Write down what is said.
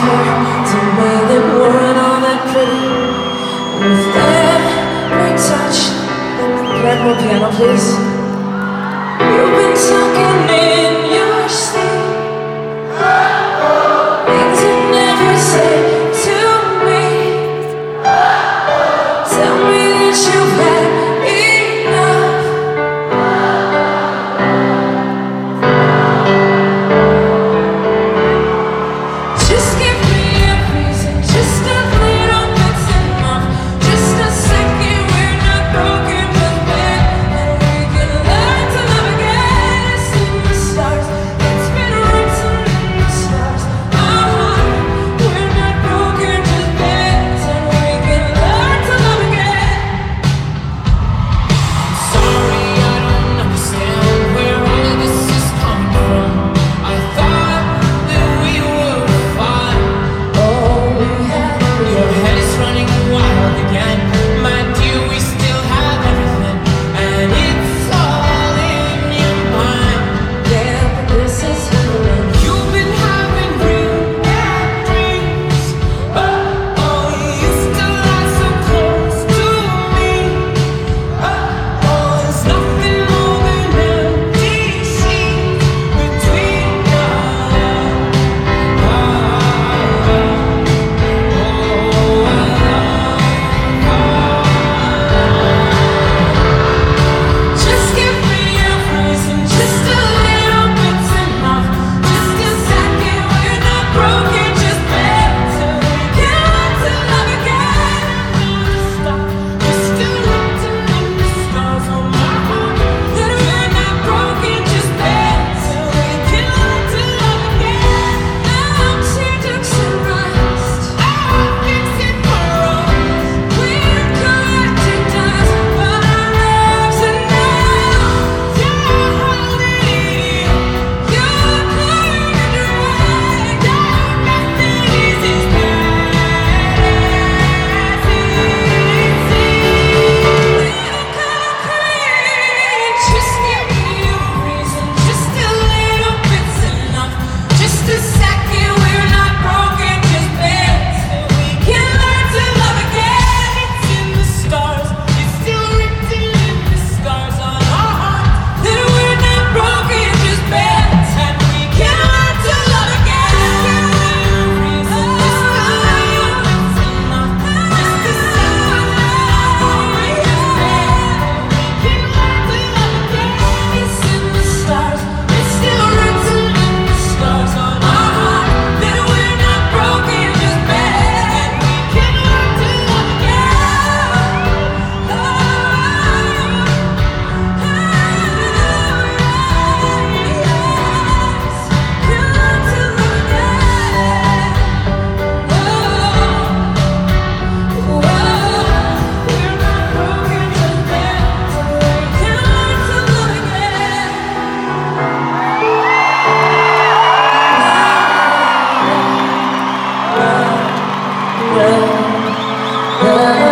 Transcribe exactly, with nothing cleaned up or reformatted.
her to me that weren't all that pretty. With every touch, grab more piano please. You've been talking in your sleep, things you never said to me. Tell me that you've had enough. Just give me a reason, just a little bit's enough. Just a second, we're not broken but bad, and we can learn to love again. It's in the stars, it's been written in the stars. Uh-huh. We're not broken, just bad, and we can learn to love again. Sorry, I don't understand where all of this is coming from. I thought that we were fine. Oh, we had Your head is running wild again. My dear, we still have everything, and it's all in your mind. yeah, but this is happening. You've been having real bad dreams. Oh, oh, you used to lie so close to me. Oh, oh, there's nothing more than empty sheets between us. Just give me a reason, just a little bit's enough. Just a second, we're not broken, just better. We can learn to love again. Stop, we're still written in the stars on my heart. That we're not broken, just better. We can learn to love again. Now tear ducts and rust. I'll fix it for us. We're collecting dust, but our lives are now. You're holding it in. You're pouring it right. Nothing is as bad as it seems. Just give me a reason, just a little bit's enough. Just a second, we're not broken, just better. We can learn to love again. It's in the stars. It's still written in the scars on our hearts. That we're not broken, just better. And we Can learn to love again. reason just a little bit's enough. Just a second, we're not broken, just better. We can learn to love again. It's in the stars, it's still written in the stars on our heart. That we're not broken, just better. We can learn to love Love.